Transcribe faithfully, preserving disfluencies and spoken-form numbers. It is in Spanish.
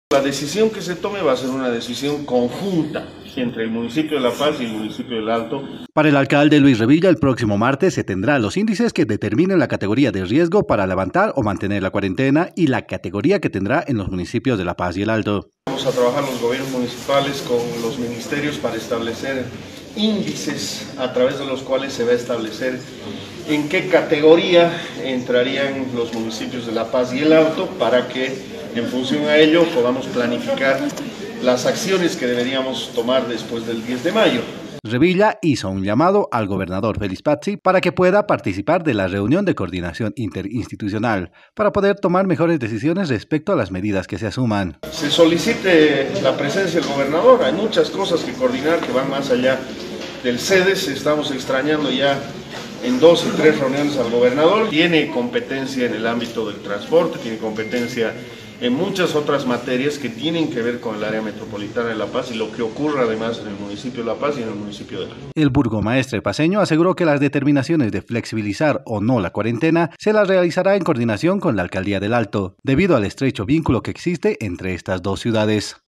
La decisión que se tome va a ser una decisión conjunta entre el municipio de La Paz y el municipio del Alto. Para el alcalde Luis Revilla, el próximo martes se tendrán los índices que determinen la categoría de riesgo para levantar o mantener la cuarentena y la categoría que tendrá en los municipios de La Paz y el Alto. Vamos a trabajar los gobiernos municipales con los ministerios para establecer índices a través de los cuales se va a establecer en qué categoría entrarían los municipios de La Paz y el Alto para que en función a ello podamos planificar las acciones que deberíamos tomar después del diez de mayo. Revilla hizo un llamado al gobernador Félix Pazzi para que pueda participar de la reunión de coordinación interinstitucional para poder tomar mejores decisiones respecto a las medidas que se asuman. Se solicite la presencia del gobernador, hay muchas cosas que coordinar que van más allá del CEDES, estamos extrañando ya en dos y tres reuniones al gobernador. Tiene competencia en el ámbito del transporte, tiene competencia en muchas otras materias que tienen que ver con el área metropolitana de La Paz y lo que ocurre además en el municipio de La Paz y en el municipio de La Paz. El burgomaestre paceño aseguró que las determinaciones de flexibilizar o no la cuarentena se las realizará en coordinación con la Alcaldía del Alto, debido al estrecho vínculo que existe entre estas dos ciudades.